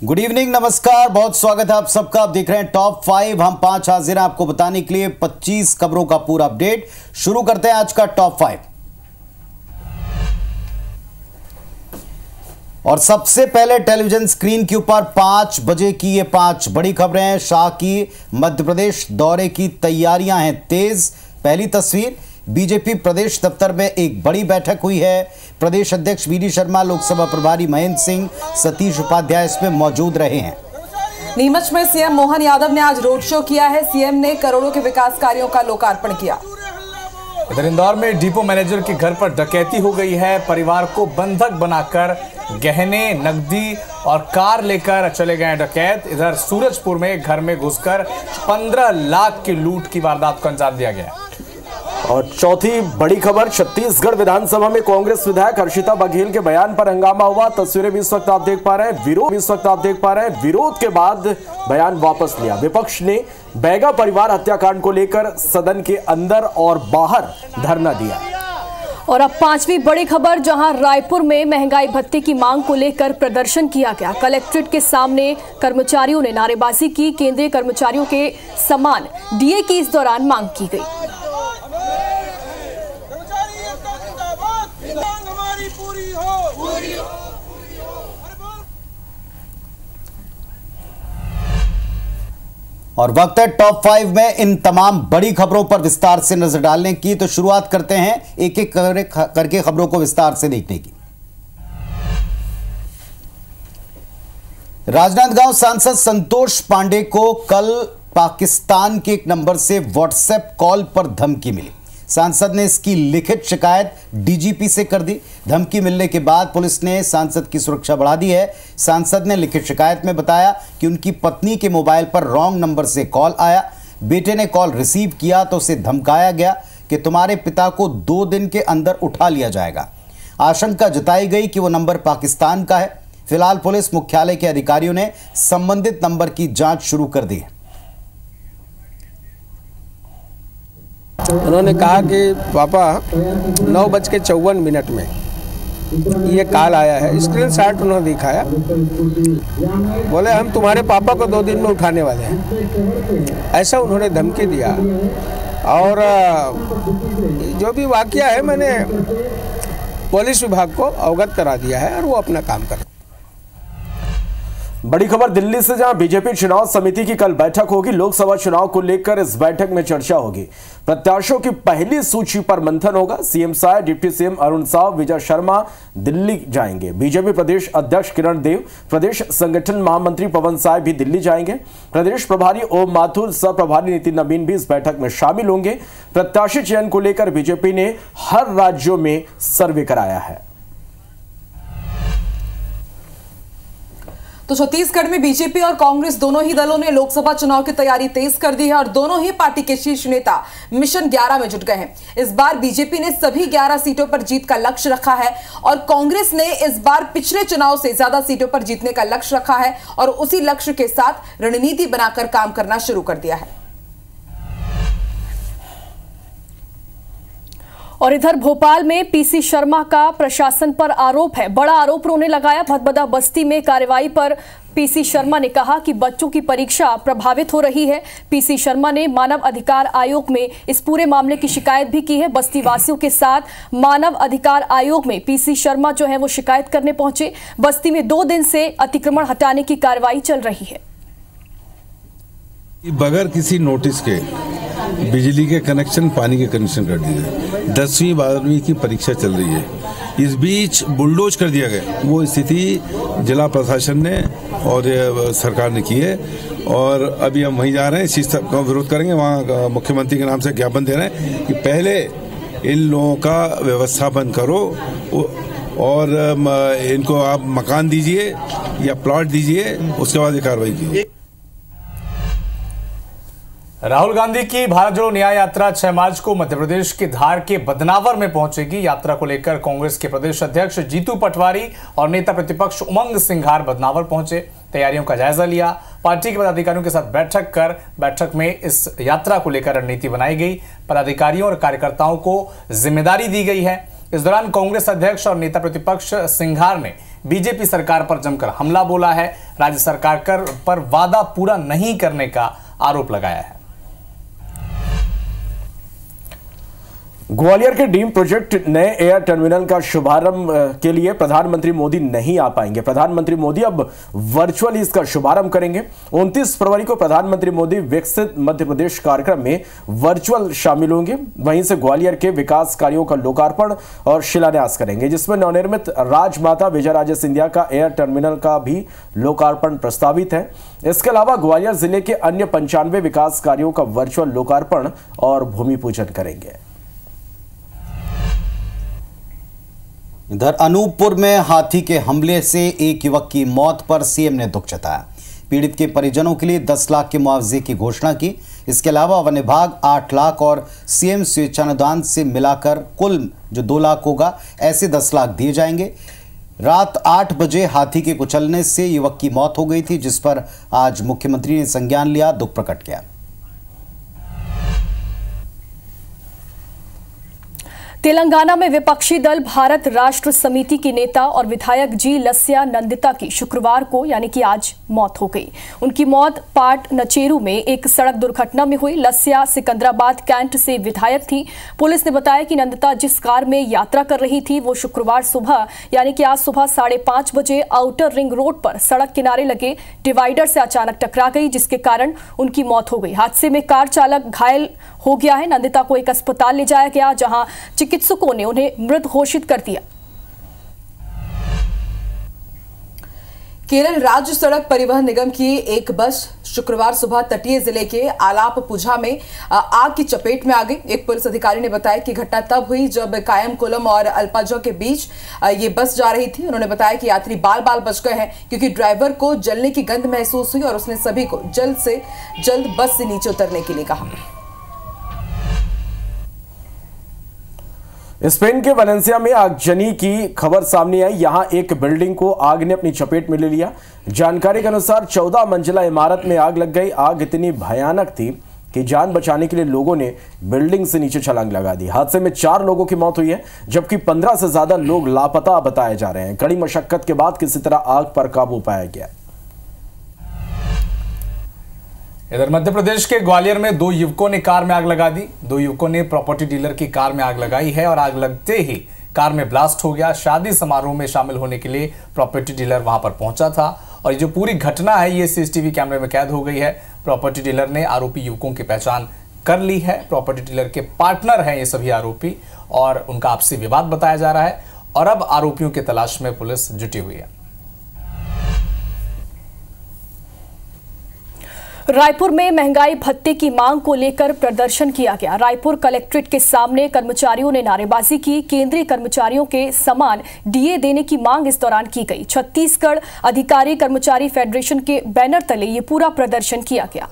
Good evening, नमस्कार, बहुत स्वागत है आप सबका। आप देख रहे हैं टॉप 5। हम 5 हाजिर हैं आपको बताने के लिए 25 खबरों का पूरा अपडेट। शुरू करते हैं आज का टॉप 5। और सबसे पहले टेलीविजन स्क्रीन के ऊपर 5 बजे की ये 5 बड़ी खबरें हैं। शाह की मध्य प्रदेश दौरे की तैयारियां हैं तेज। पहली तस्वीर, बीजेपी प्रदेश दफ्तर में एक बड़ी बैठक हुई है। प्रदेश अध्यक्ष वी डी शर्मा, लोकसभा प्रभारी महेंद्र सिंह, सतीश उपाध्याय इसमें मौजूद रहे हैं। नीमच में सीएम मोहन यादव ने आज रोड शो किया है। सीएम ने करोड़ों के विकास कार्यों का लोकार्पण किया। इधर इंदौर में डिपो मैनेजर के घर पर डकैती हो गई है। परिवार को बंधक बनाकर गहने, नकदी और कार लेकर चले गए डकैत। इधर सूरजपुर में घर में घुसकर 15 लाख की लूट की वारदात को अंजाम दिया गया। और चौथी बड़ी खबर, छत्तीसगढ़ विधानसभा में कांग्रेस विधायक हर्षिता बघेल के बयान पर हंगामा हुआ। तस्वीरें भी इस वक्त आप देख पा रहे हैं। विरोध के बाद बयान वापस लिया। विपक्ष ने बैगा परिवार हत्याकांड को लेकर सदन के अंदर और बाहर धरना दिया। और अब 5वीं बड़ी खबर, जहां रायपुर में महंगाई भत्ते की मांग को लेकर प्रदर्शन किया गया। कलेक्ट्रेट के सामने कर्मचारियों ने नारेबाजी की। केंद्रीय कर्मचारियों के समान डीए की इस दौरान मांग की गई। और वक्त है टॉप 5 में इन तमाम बड़ी खबरों पर विस्तार से नजर डालने की। तो शुरुआत करते हैं एक एक करके खबरों को विस्तार से देखने की। राजनांदगांव सांसद संतोष पांडे को कल पाकिस्तान के एक नंबर से व्हाट्सएप कॉल पर धमकी मिली। सांसद ने इसकी लिखित शिकायत डीजीपी से कर दी। धमकी मिलने के बाद पुलिस ने सांसद की सुरक्षा बढ़ा दी है। सांसद ने लिखित शिकायत में बताया कि उनकी पत्नी के मोबाइल पर रॉन्ग नंबर से कॉल आया। बेटे ने कॉल रिसीव किया तो उसे धमकाया गया कि तुम्हारे पिता को 2 दिन के अंदर उठा लिया जाएगा। आशंका जताई गई कि वो नंबर पाकिस्तान का है। फिलहाल पुलिस मुख्यालय के अधिकारियों ने संबंधित नंबर की जांच शुरू कर दी है। उन्होंने कहा कि पापा 9:54 में ये कॉल आया है। स्क्रीनशॉट उन्होंने दिखाया। बोले हम तुम्हारे पापा को 2 दिन में उठाने वाले हैं, ऐसा उन्होंने धमकी दिया। और जो भी वाकया है मैंने पुलिस विभाग को अवगत करा दिया है और वो अपना काम कर। बड़ी खबर दिल्ली से, जहां बीजेपी चुनाव समिति की कल बैठक होगी। लोकसभा चुनाव को लेकर इस बैठक में चर्चा होगी। प्रत्याशियों की पहली सूची पर मंथन होगा। CM Sai, deputy CM Arun Sao, Vijay Sharma Delhi जाएंगे। बीजेपी प्रदेश अध्यक्ष किरण देव, प्रदेश संगठन महामंत्री पवन साय भी दिल्ली जाएंगे। प्रदेश प्रभारी ओम माथुर, सह प्रभारी नितिन नवीन भी इस बैठक में शामिल होंगे। प्रत्याशी चयन को लेकर बीजेपी ने हर राज्यों में सर्वे कराया है। तो छत्तीसगढ़ में बीजेपी और कांग्रेस दोनों ही दलों ने लोकसभा चुनाव की तैयारी तेज कर दी है और दोनों ही पार्टी के शीर्ष नेता मिशन 11 में जुट गए हैं। इस बार बीजेपी ने सभी 11 सीटों पर जीत का लक्ष्य रखा है और कांग्रेस ने इस बार पिछले चुनाव से ज्यादा सीटों पर जीतने का लक्ष्य रखा है और उसी लक्ष्य के साथ रणनीति बनाकर काम करना शुरू कर दिया है। और इधर भोपाल में पीसी शर्मा का प्रशासन पर आरोप है। बड़ा आरोप उन्होंने लगाया। भदभदा बस्ती में कार्रवाई पर पीसी शर्मा ने कहा कि बच्चों की परीक्षा प्रभावित हो रही है। पीसी शर्मा ने मानव अधिकार आयोग में इस पूरे मामले की शिकायत भी की है। बस्ती वासियों के साथ मानव अधिकार आयोग में पीसी शर्मा जो है वो शिकायत करने पहुंचे। बस्ती में 2 दिन से अतिक्रमण हटाने की कार्रवाई चल रही है। बगैर किसी नोटिस के बिजली के कनेक्शन, पानी के कनेक्शन कर दिए। 10वीं 12वीं की परीक्षा चल रही है। इस बीच बुलडोज कर दिया गया। वो स्थिति जिला प्रशासन ने और सरकार ने की है और अभी हम वहीं जा रहे हैं। इस चीज का विरोध करेंगे। वहाँ मुख्यमंत्री के नाम से ज्ञापन दे रहे हैं कि पहले इन लोगों का व्यवस्थापन करो और इनको आप मकान दीजिए या प्लॉट दीजिए, उसके बाद ये कार्रवाई कीजिए। राहुल गांधी की भारत जोड़ो न्याय यात्रा 6 मार्च को मध्य प्रदेश के धार के बदनावर में पहुंचेगी। यात्रा को लेकर कांग्रेस के प्रदेश अध्यक्ष जीतू पटवारी और नेता प्रतिपक्ष उमंग सिंघार बदनावर पहुंचे, तैयारियों का जायजा लिया। पार्टी के पदाधिकारियों के साथ बैठक में इस यात्रा को लेकर रणनीति बनाई गई। पदाधिकारियों और कार्यकर्ताओं को जिम्मेदारी दी गई है। इस दौरान कांग्रेस अध्यक्ष और नेता प्रतिपक्ष सिंघार ने बीजेपी सरकार पर जमकर हमला बोला है। राज्य सरकार पर वादा पूरा नहीं करने का आरोप लगाया है। ग्वालियर के डीम प्रोजेक्ट नए एयर टर्मिनल का शुभारंभ के लिए प्रधानमंत्री मोदी नहीं आ पाएंगे। प्रधानमंत्री मोदी अब वर्चुअली इसका शुभारंभ करेंगे। 29 फरवरी को प्रधानमंत्री मोदी विकसित मध्य प्रदेश कार्यक्रम में वर्चुअल शामिल होंगे। वहीं से ग्वालियर के विकास कार्यों का लोकार्पण और शिलान्यास करेंगे, जिसमें नवनिर्मित राजमाता विजयराजे सिंधिया का एयर टर्मिनल का भी लोकार्पण प्रस्तावित है। इसके अलावा ग्वालियर जिले के अन्य 95 विकास कार्यों का वर्चुअल लोकार्पण और भूमि पूजन करेंगे। इधर अनूपपुर में हाथी के हमले से एक युवक की मौत पर सीएम ने दुख जताया। पीड़ित के परिजनों के लिए 10 लाख के मुआवजे की घोषणा की। इसके अलावा वन विभाग 8 लाख और सीएम स्वेच्छानुदान से मिलाकर कुल जो 2 लाख होगा, ऐसे 10 लाख दिए जाएंगे। रात 8 बजे हाथी के कुचलने से युवक की मौत हो गई थी, जिस पर आज मुख्यमंत्री ने संज्ञान लिया, दुख प्रकट किया। तेलंगाना में विपक्षी दल भारत राष्ट्र समिति की नेता और विधायक जी लस्या नंदिता की शुक्रवार को यानी कि आज मौत हो गई। उनकी मौत पाट नचेरू में एक सड़क दुर्घटना में हुई। लस्या सिकंदराबाद कैंट से विधायक थी। पुलिस ने बताया कि नंदिता जिस कार में यात्रा कर रही थी वो शुक्रवार सुबह यानी कि आज सुबह 5:30 बजे आउटर रिंग रोड पर सड़क किनारे लगे डिवाइडर से अचानक टकरा गई, जिसके कारण उनकी मौत हो गई। हादसे में कार चालक घायल हो गया है। नंदिता को एक अस्पताल ले जाया गया, जहां चिकित्सकों ने उन्हें मृत घोषित कर दिया। केरल राज्य सड़क परिवहन निगम की एक बस शुक्रवार सुबह तटीय जिले के आलापपुझा में आग की चपेट में आ गई। एक पुलिस अधिकारी ने बताया कि घटना तब हुई जब कायमकुलम और अल्पाजा के बीच ये बस जा रही थी। उन्होंने बताया कि यात्री बाल बाल बच गए हैं, क्योंकि ड्राइवर को जलने की गंध महसूस हुई और उसने सभी को जल्द से जल्द बस से नीचे उतरने के लिए कहा। स्पेन के वलेंसिया में आगजनी की खबर सामने आई। यहां एक बिल्डिंग को आग ने अपनी चपेट में ले लिया। जानकारी के अनुसार 14 मंजिला इमारत में आग लग गई। आग इतनी भयानक थी कि जान बचाने के लिए लोगों ने बिल्डिंग से नीचे छलांग लगा दी। हादसे में 4 लोगों की मौत हुई है, जबकि 15 से ज्यादा लोग लापता बताए जा रहे हैं। कड़ी मशक्कत के बाद किसी तरह आग पर काबू पाया गया। इधर मध्य प्रदेश के ग्वालियर में 2 युवकों ने कार में आग लगा दी। 2 युवकों ने प्रॉपर्टी डीलर की कार में आग लगाई है और आग लगते ही कार में ब्लास्ट हो गया। शादी समारोह में शामिल होने के लिए प्रॉपर्टी डीलर वहां पर पहुंचा था और ये जो पूरी घटना है ये सीसीटीवी कैमरे में कैद हो गई है। प्रॉपर्टी डीलर ने आरोपी युवकों की पहचान कर ली है। प्रॉपर्टी डीलर के पार्टनर हैं ये सभी आरोपी और उनका आपसी विवाद बताया जा रहा है और अब आरोपियों की तलाश में पुलिस जुटी हुई है। रायपुर में महंगाई भत्ते की मांग को लेकर प्रदर्शन किया गया। रायपुर कलेक्ट्रेट के सामने कर्मचारियों ने नारेबाजी की। केंद्रीय कर्मचारियों के समान डीए देने की मांग इस दौरान की गई। छत्तीसगढ़ अधिकारी कर्मचारी फेडरेशन के बैनर तले ये पूरा प्रदर्शन किया गया।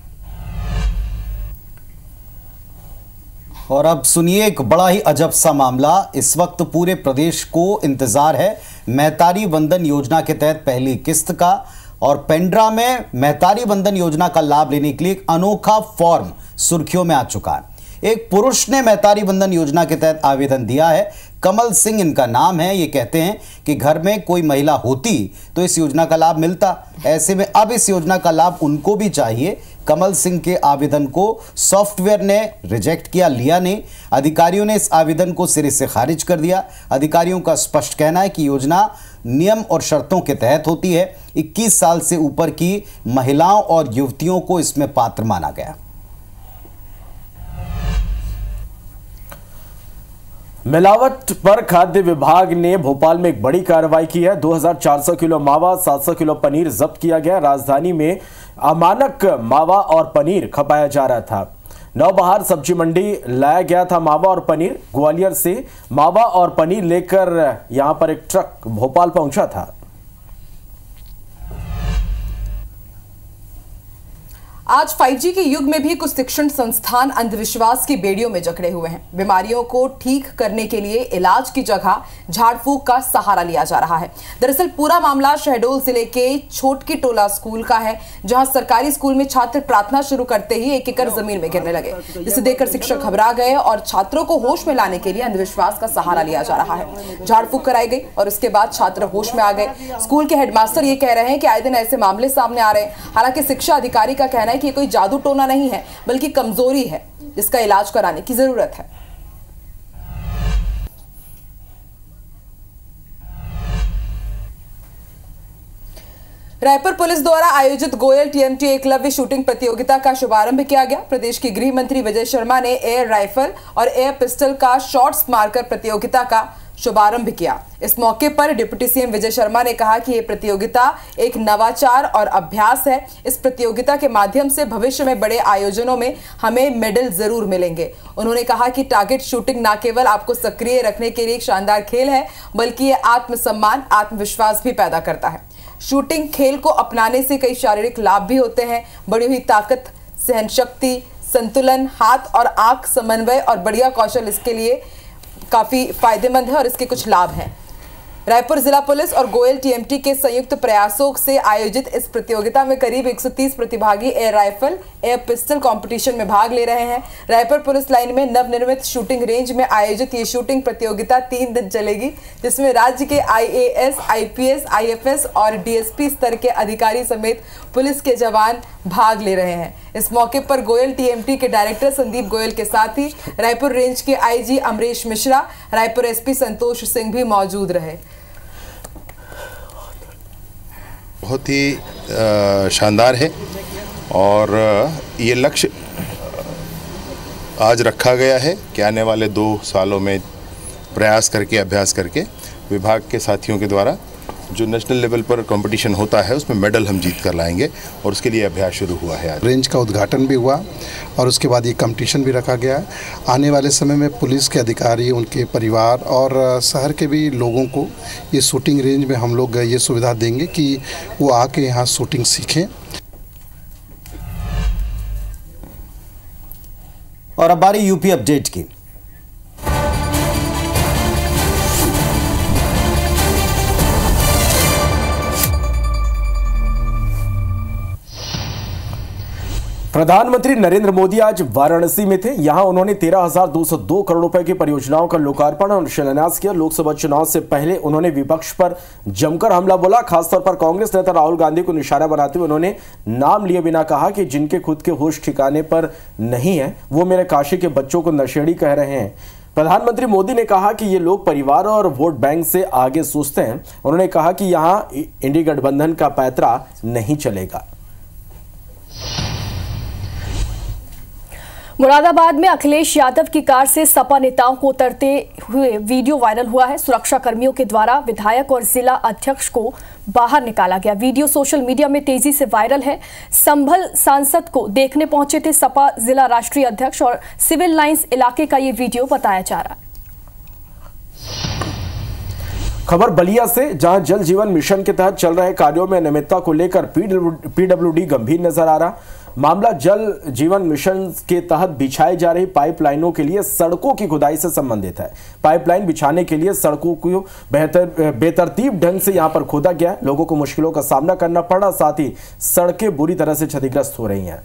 और अब सुनिए एक बड़ा ही अजब सा मामला। इस वक्त पूरे प्रदेश को इंतजार है महतारी वंदन योजना के तहत पहली किस्त का, और पेंड्रा में महतारी वंदन योजना का लाभ लेने के लिए एक अनोखा फॉर्म सुर्खियों में आ चुका है। एक पुरुष ने महतारी वंदन योजना के तहत आवेदन दिया है। कमल सिंह इनका नाम है। ये कहते हैं कि घर में कोई महिला होती तो इस योजना का लाभ मिलता। ऐसे में अब इस योजना का लाभ उनको भी चाहिए। कमल सिंह के आवेदन को सॉफ्टवेयर ने रिजेक्ट किया, लिया नहीं। अधिकारियों ने इस आवेदन को सिरे से खारिज कर दिया। अधिकारियों का स्पष्ट कहना है कि योजना नियम और शर्तों के तहत होती है। 21 साल से ऊपर की महिलाओं और युवतियों को इसमें पात्र माना गया। मिलावट पर खाद्य विभाग ने भोपाल में एक बड़ी कार्रवाई की है। 2400 किलो मावा, 700 किलो पनीर जब्त किया गया। राजधानी में अमानक मावा और पनीर खपाया जा रहा था। नौबहार सब्जी मंडी लाया गया था मावा और पनीर। ग्वालियर से मावा और पनीर लेकर यहां पर एक ट्रक भोपाल पहुंचा था। आज 5G के युग में भी कुछ शिक्षण संस्थान अंधविश्वास की बेड़ियों में जकड़े हुए हैं। बीमारियों को ठीक करने के लिए इलाज की जगह झाड़ फूक का सहारा लिया जा रहा है। दरअसल पूरा मामला शहडोल जिले के छोटकी टोला स्कूल का है, जहां सरकारी स्कूल में छात्र प्रार्थना शुरू करते ही 1 एकड़ जमीन में गिरने लगे, जिसे देखकर शिक्षक घबरा गए और छात्रों को होश में लाने के लिए अंधविश्वास का सहारा लिया जा रहा है। झाड़ फूक कराई गई और उसके बाद छात्र होश में आ गए। स्कूल के हेडमास्टर ये कह रहे हैं कि आए दिन ऐसे मामले सामने आ रहे हैं। हालांकि शिक्षा अधिकारी का कहना है कि ये कोई जादू टोना नहीं है, बल्कि कमजोरी है जिसका इलाज कराने की जरूरत है। रायपुर पुलिस द्वारा आयोजित गोयल टीएमटी एकलव्य शूटिंग प्रतियोगिता का शुभारंभ किया गया। प्रदेश के गृह मंत्री विजय शर्मा ने एयर राइफल और एयर पिस्टल का शॉट्स मारकर प्रतियोगिता का शुभारंभ किया। इस मौके पर डिप्टी सीएम विजय शर्मा ने कहा कि यह प्रतियोगिता एक नवाचार और अभ्यास है। इस प्रतियोगिता के माध्यम से भविष्य में बड़े आयोजनों में हमें मेडल जरूर मिलेंगे। उन्होंने कहा कि टारगेट शूटिंग न केवल आपको सक्रिय रखने के लिए एक शानदार खेल है, बल्कि यह आत्मसम्मान, आत्मविश्वास भी पैदा करता है। शूटिंग खेल को अपनाने से कई शारीरिक लाभ भी होते हैं। बढ़ी हुई ताकत, सहनशक्ति, संतुलन, हाथ और आंख समन्वय और बढ़िया कौशल इसके लिए काफी फायदेमंद है और इसके कुछ लाभ हैं। रायपुर जिला पुलिस और गोयल टीएमटी के संयुक्त प्रयासों से आयोजित इस प्रतियोगिता में करीब 130 प्रतिभागी air rifle, air pistol competition में भाग ले रहे हैं। रायपुर पुलिस लाइन में नवनिर्मित शूटिंग रेंज में आयोजित ये शूटिंग प्रतियोगिता 3 दिन चलेगी, जिसमें राज्य के IAS, IPS, IFS और DSP स्तर के अधिकारी समेत पुलिस के जवान भाग ले रहे हैं। इस मौके पर गोयल टीएमटी के डायरेक्टर संदीप गोयल के साथ ही रायपुर रेंज के IG अमरीश मिश्रा, रायपुर SP संतोष सिंह भी मौजूद रहे। बहुत ही शानदार है और ये लक्ष्य आज रखा गया है कि आने वाले 2 सालों में प्रयास करके, अभ्यास करके विभाग के साथियों के द्वारा जो नेशनल लेवल पर कंपटीशन होता है उसमें मेडल हम जीत कर लाएंगे और उसके लिए अभ्यास शुरू हुआ है। आज रेंज का उद्घाटन भी हुआ और उसके बाद ये कंपटीशन भी रखा गया। आने वाले समय में पुलिस के अधिकारी, उनके परिवार और शहर के भी लोगों को ये शूटिंग रेंज में हम लोग ये सुविधा देंगे कि वो आके यहाँ शूटिंग सीखें। और अब बारी यूपी अपडेट की। प्रधानमंत्री नरेंद्र मोदी आज वाराणसी में थे। यहां उन्होंने 13,202 करोड़ रुपए की परियोजनाओं का लोकार्पण और शिलान्यास किया। लोकसभा चुनाव से पहले उन्होंने विपक्ष पर जमकर हमला बोला। खासतौर पर कांग्रेस नेता राहुल गांधी को निशाना बनाते हुए उन्होंने नाम लिए बिना कहा कि जिनके खुद के होश ठिकाने पर नहीं है वो मेरे काशी के बच्चों को नशेड़ी कह रहे हैं। प्रधानमंत्री मोदी ने कहा कि ये लोग परिवार और वोट बैंक से आगे सोचते हैं। उन्होंने कहा कि यहां इंडी गठबंधन का पैंतरा नहीं चलेगा। मुरादाबाद में अखिलेश यादव की कार से सपा नेताओं को उतरते हुए वीडियो वायरल हुआ है। सुरक्षा कर्मियों के द्वारा विधायक और जिला अध्यक्ष को बाहर निकाला गया। वीडियो सोशल मीडिया में तेजी से वायरल है। संभल सांसद को देखने पहुंचे थे सपा जिला राष्ट्रीय अध्यक्ष और सिविल लाइंस इलाके का ये वीडियो बताया जा रहा है। खबर बलिया से, जहां जल जीवन मिशन के तहत चल रहे कार्यों में अनियमितता को लेकर पीडब्ल्यूडी गंभीर नजर आ रहा। मामला जल जीवन मिशन के तहत बिछाई जा रही पाइपलाइनों के लिए सड़कों की खुदाई से संबंधित है। पाइपलाइन बिछाने के लिए सड़कों को बेतरतीब ढंग से यहां पर खोदा गया है। लोगों को मुश्किलों का सामना करना पड़ रहा, साथ ही सड़कें बुरी तरह से क्षतिग्रस्त हो रही हैं।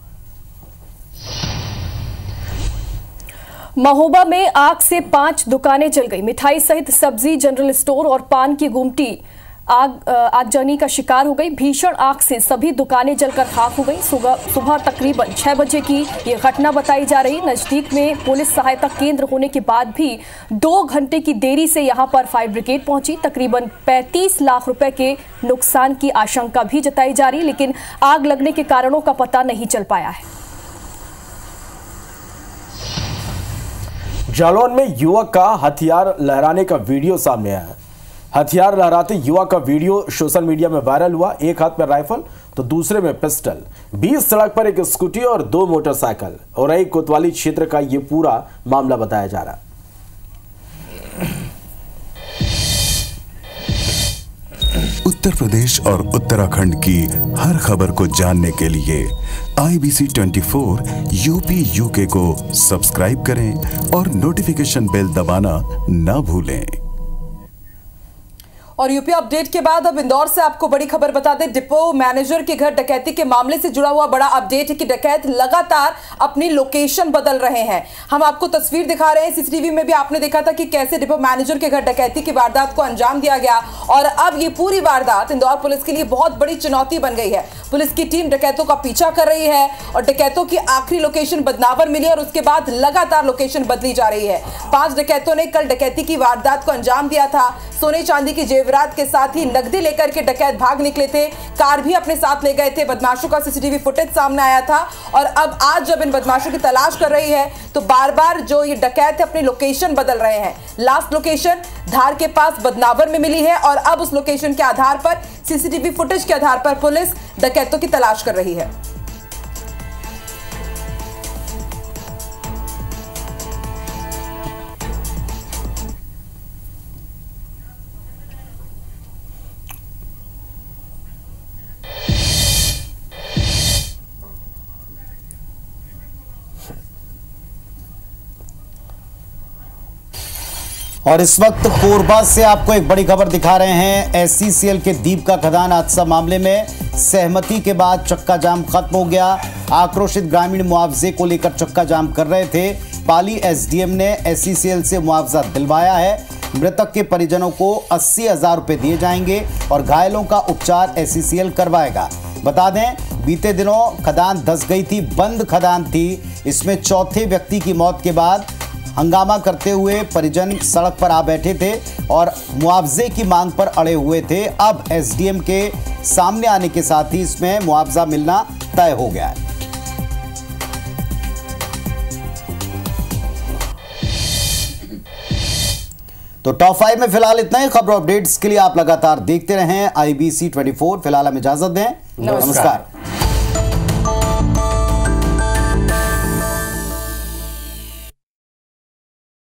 महोबा में आग से 5 दुकानें जल गई। मिठाई सहित सब्जी, जनरल स्टोर और पान की गुमटी आगजनी का शिकार हो गई। भीषण आग से सभी दुकानें जलकर खाक हो गई। सुबह तकरीबन 6 बजे की ये घटना बताई जा रही। नजदीक में पुलिस सहायता केंद्र होने के बाद भी 2 घंटे की देरी से यहां पर फायर ब्रिगेड पहुंची। तकरीबन 35 लाख रुपए के नुकसान की आशंका भी जताई जा रही, लेकिन आग लगने के कारणों का पता नहीं चल पाया है। जालौन में युवक का हथियार लहराने का वीडियो सामने आया। हथियार लहराते युवक का वीडियो सोशल मीडिया में वायरल हुआ। एक हाथ में राइफल तो दूसरे में पिस्टल। 20 सड़क पर एक स्कूटी और 2 मोटरसाइकिल और एक कोतवाली क्षेत्र का यह पूरा मामला बताया जा रहा है। उत्तर प्रदेश और उत्तराखंड की हर खबर को जानने के लिए IBC 24 यूपी UK को सब्सक्राइब करें और नोटिफिकेशन बेल दबाना ना भूलें। और यूपी अपडेट के बाद अब इंदौर से आपको बड़ी खबर बता दें। डिपो मैनेजर के घर डकैती के मामले से जुड़ा हुआ बड़ा अपडेट है कि डकैत लगातार अपनी लोकेशन बदल रहे हैं। हम आपको तस्वीर दिखा रहे हैं। सीसीटीवी में भी आपने देखा था कि कैसे डिपो मैनेजर के घर डकैती की वारदात को अंजाम दिया गया और अब ये पूरी वारदात इंदौर पुलिस के लिए बहुत बड़ी चुनौती बन गई है। पुलिस की टीम डकैतों का पीछा कर रही है और डकैतों की आखिरी लोकेशन बदनावर मिली और उसके बाद लगातार लोकेशन बदली जा रही है। 5 डकैतों ने कल डकैती की वारदात को अंजाम दिया था। सोने चांदी की जेवरात के साथ ही नकदी लेकर के डकैत भाग निकले थे। कार भी अपने साथ ले गए थे। बदमाशों का सीसीटीवी फुटेज सामने आया था और अब आज जब इन बदमाशों की तलाश कर रही है तो बार बार जो ये डकैत अपनी लोकेशन बदल रहे हैं। लास्ट लोकेशन धार के पास बदनावर में मिली है और अब उस लोकेशन के आधार पर सीसीटीवी फुटेज के आधार पर पुलिस डकैतों की तलाश कर रही है। और इस वक्त कोरबा से आपको एक बड़ी खबर दिखा रहे हैं। SCCL के दीप का खदान हादसा मामले में सहमति के बाद चक्का जाम खत्म हो गया। आक्रोशित ग्रामीण मुआवजे को लेकर चक्का जाम कर रहे थे। पाली SDM ने SCCL से मुआवजा दिलवाया है। मृतक के परिजनों को 80,000 रुपए दिए जाएंगे और घायलों का उपचार SCCL करवाएगा। बता दें, बीते दिनों खदान धंस गई थी, बंद खदान थी। इसमें चौथे व्यक्ति की मौत के बाद हंगामा करते हुए परिजन सड़क पर आ बैठे थे और मुआवजे की मांग पर अड़े हुए थे। अब SDM के सामने आने के साथ ही इसमें मुआवजा मिलना तय हो गया है। तो टॉप 5 में फिलहाल इतना ही। खबरों अपडेट्स के लिए आप लगातार देखते रहें IBC 24। फिलहाल हमें इजाजत दें। नमस्कार।